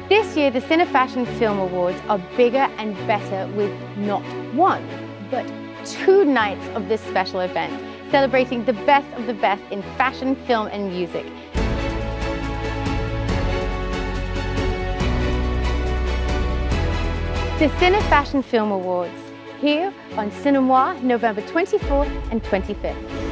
This year, the CinéFashion Film Awards are bigger and better with not one, but 2 nights of this special event, celebrating the best of the best in fashion, film and music. The CinéFashion Film Awards, here on Cinemoi, November 24th and 25th.